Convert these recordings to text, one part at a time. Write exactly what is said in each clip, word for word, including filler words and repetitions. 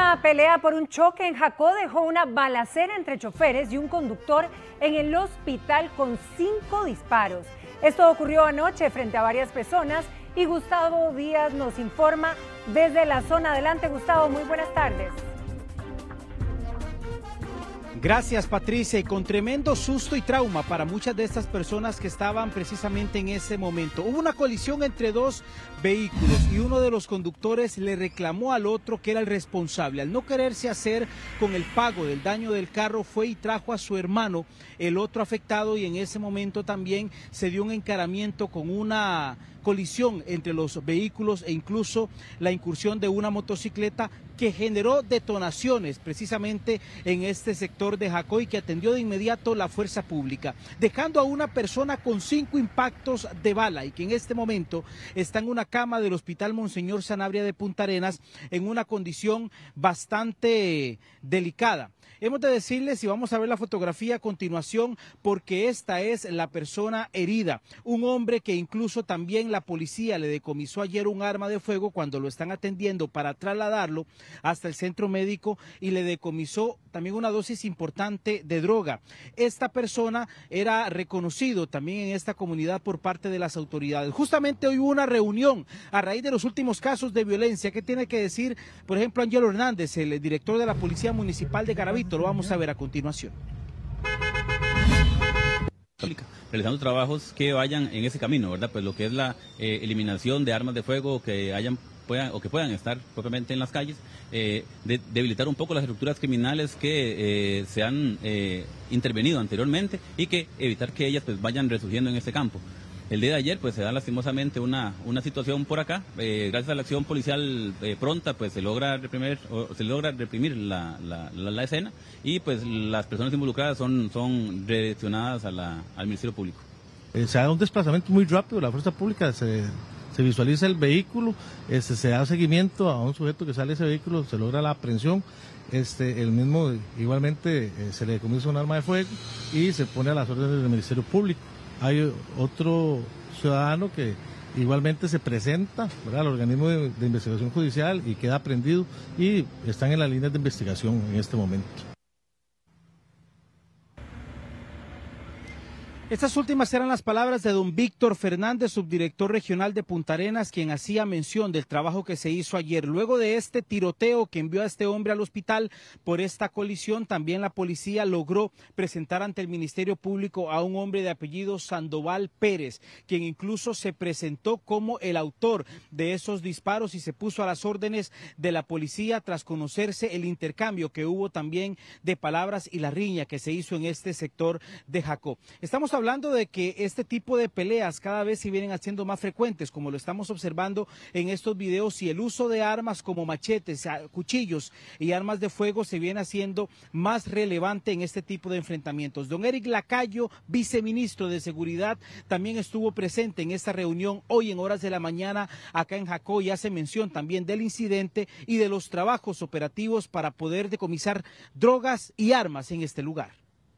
Una pelea por un choque en Jacó dejó una balacera entre choferes y un conductor en el hospital con cinco disparos. Esto ocurrió anoche frente a varias personas y Gustavo Díaz nos informa desde la zona. Adelante, Gustavo, muy buenas tardes. Gracias, Patricia, y con tremendo susto y trauma para muchas de estas personas que estaban precisamente en ese momento. Hubo una colisión entre dos vehículos y uno de los conductores le reclamó al otro que era el responsable. Al no quererse hacer con el pago del daño del carro, fue y trajo a su hermano, el otro afectado, y en ese momento también se dio un encaramiento con una colisión entre los vehículos e incluso la incursión de una motocicleta que generó detonaciones precisamente en este sector de Jacó y que atendió de inmediato la fuerza pública, dejando a una persona con cinco impactos de bala y que en este momento está en una cama del Hospital Monseñor Sanabria de Punta Arenas en una condición bastante delicada. Hemos de decirles, y vamos a ver la fotografía a continuación, porque esta es la persona herida, un hombre que incluso también la policía le decomisó ayer un arma de fuego cuando lo están atendiendo para trasladarlo hasta el centro médico, y le decomisó también una dosis importante de droga. Esta persona era reconocido también en esta comunidad por parte de las autoridades. Justamente hoy hubo una reunión a raíz de los últimos casos de violencia. ¿Qué tiene que decir, por ejemplo, Angelo Hernández, el director de la Policía Municipal de Garavito? Lo vamos a ver a continuación. Realizando trabajos que vayan en ese camino, ¿verdad? Pues lo que es la eh, eliminación de armas de fuego que hayan puedan o que puedan estar propiamente en las calles, eh, de, debilitar un poco las estructuras criminales que eh, se han eh, intervenido anteriormente y que evitar que ellas pues vayan resurgiendo en este campo. El día de ayer pues se da lastimosamente una, una situación por acá, eh, gracias a la acción policial eh, pronta pues se logra reprimir, o, se logra reprimir la, la, la, la escena y pues las personas involucradas son, son redireccionadas a la, al Ministerio Público. Eh, se da un desplazamiento muy rápido, la fuerza pública se, se visualiza el vehículo, este, se da seguimiento a un sujeto que sale de ese vehículo, se logra la aprehensión, este, el mismo igualmente eh, se le decomisa un arma de fuego y se pone a las órdenes del Ministerio Público. Hay otro ciudadano que igualmente se presenta, ¿verdad?, al organismo de, de investigación judicial y queda aprehendido y están en las líneas de investigación en este momento. Estas últimas eran las palabras de don Víctor Fernández, subdirector regional de Punta Arenas, quien hacía mención del trabajo que se hizo ayer. Luego de este tiroteo que envió a este hombre al hospital por esta colisión, también la policía logró presentar ante el Ministerio Público a un hombre de apellido Sandoval Pérez, quien incluso se presentó como el autor de esos disparos y se puso a las órdenes de la policía tras conocerse el intercambio que hubo también de palabras y la riña que se hizo en este sector de Jacó. Estamos hablando de que este tipo de peleas cada vez se vienen haciendo más frecuentes, como lo estamos observando en estos videos, y el uso de armas como machetes, cuchillos y armas de fuego se viene haciendo más relevante en este tipo de enfrentamientos. Don Eric Lacayo, viceministro de Seguridad, también estuvo presente en esta reunión hoy en horas de la mañana acá en Jacó y hace mención también del incidente y de los trabajos operativos para poder decomisar drogas y armas en este lugar.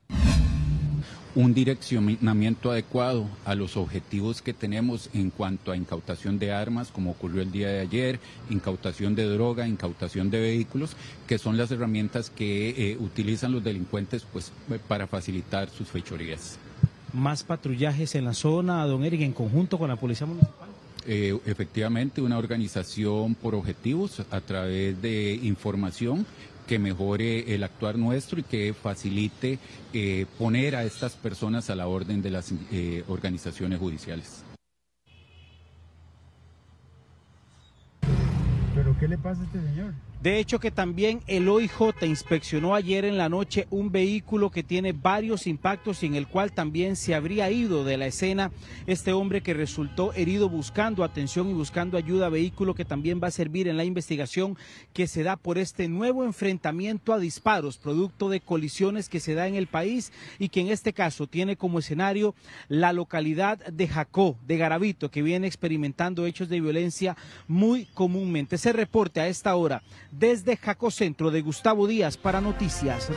Un direccionamiento adecuado a los objetivos que tenemos en cuanto a incautación de armas, como ocurrió el día de ayer, incautación de droga, incautación de vehículos, que son las herramientas que eh, utilizan los delincuentes pues, para facilitar sus fechorías. Más patrullajes en la zona, don Eric, en conjunto con la Policía Municipal. Eh, efectivamente, una organización por objetivos a través de información que mejore el actuar nuestro y que facilite eh, poner a estas personas a la orden de las eh, organizaciones judiciales. ¿Pero qué le pasa a este señor? De hecho que también el O I J inspeccionó ayer en la noche un vehículo que tiene varios impactos y en el cual también se habría ido de la escena este hombre que resultó herido buscando atención y buscando ayuda, vehículo que también va a servir en la investigación que se da por este nuevo enfrentamiento a disparos, producto de colisiones que se da en el país y que en este caso tiene como escenario la localidad de Jacó, de Garavito, que viene experimentando hechos de violencia muy comúnmente. Ese reporte a esta hora desde Jacó Centro de Gustavo Díaz para Noticias.